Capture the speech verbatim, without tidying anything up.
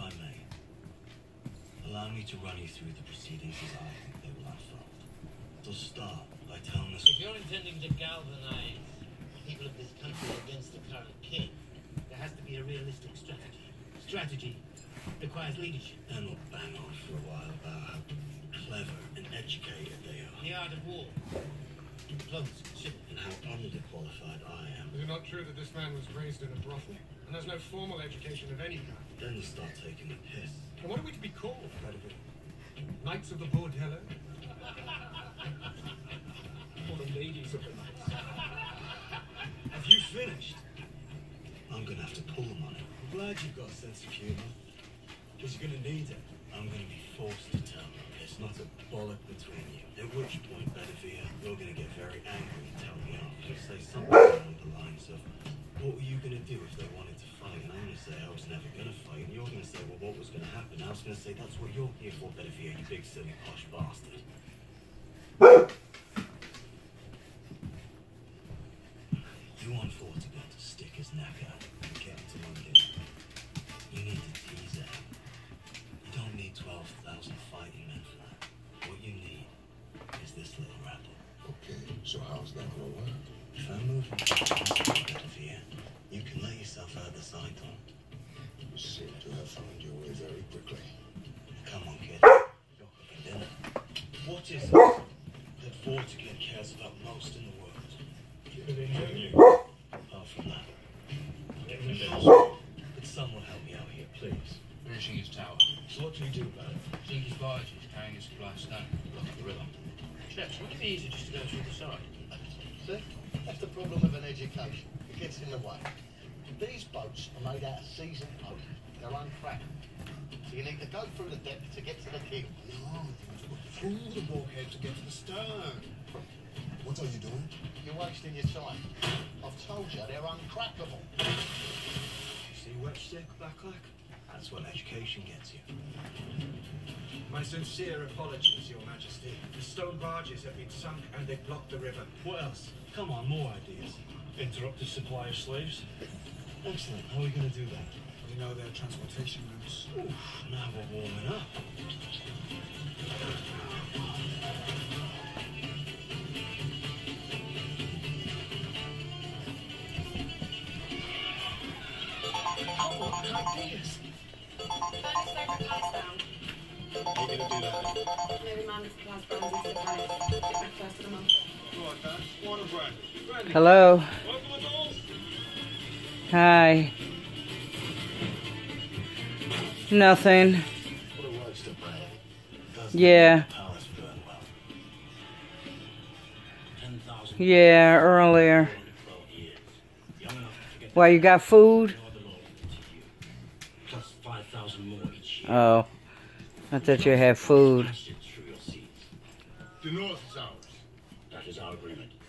I may, allow me to run you through the proceedings as I think they will unfold. So start by telling us... If you're intending to galvanize the people of this country against the current king, there has to be a realistic strategy. Strategy requires leadership. And we'll bang on for a while about how clever and educated they are. The art of war. Diplomacy, chivalry. And how underqualified I am. Is it not true that this man was raised in a brothel and has no formal education of any kind? Then you start taking the piss. And what are we to be called, Bedivere? Knights of the Bordello? Or the ladies of the knights? Have you finished? I'm gonna have to pull them on it. I'm glad you've got a sense of humour. Because you're gonna need it. I'm gonna be forced to tell them there's not a bollock between you. At which point, Bedivere, you're gonna get very angry and tell me off. You'll say something along the lines of, what were you gonna do if they wanted to fight? And I'm gonna say I was never gonna fight. And you're gonna say, well, what was gonna happen? I was gonna say, that's what you're here for, Bedivere, you big silly posh bastard. You want Vortigern to stick his neck out and get into London. You need to tease him. You don't need twelve thousand fighting men for that. What you need is this little rabble. Okay, so how's that gonna work? If I move Bedivere, you can let yourself out the side door. You seem to have found your way very quickly. Come on, kid. You're cooking dinner. What is it that Vortigern cares about most in the world? Apart from that. Could someone help me out here, please? Finishing his tower. So what do we do about it? Think his barge is carrying his supply of stone. Look at the river. Chaps, wouldn't it be easier just to go through the side? See? That's the problem with an education. It gets in the way. These boats are made out of seasoned oak. They're uncracked. So you need to go through the deck to get to the keel. No, through the bulkhead to get to the stern. What are you doing? You're wasting your time. I've told you, they're uncrackable. You see Whetstick, Blacklock? That's what education gets you. My sincere apologies, Your Majesty. The stone barges have been sunk and they blocked the river. What else? Come on, more ideas. Interrupted supply of slaves. Excellent. How are we going to do that? We know their transportation routes. Oof, now we're warming up. Ideas. Furnace favourite palace down. How are you going to do that then? Maybe man supplies brands into the palace. Get back first of the month. All right, Dan. One of brandy. Brandy. Hello. Welcome, adults. Hi. Nothing. What a roast of bread. Doesn't Yeah. the palace burn well? ten thousand. Yeah, earlier. twelve years. Young enough to forget Why, you got food? no other law to you. Plus five thousand more each year. Oh. I thought you had food. Passage through your seats. The north is ours. That is our agreement.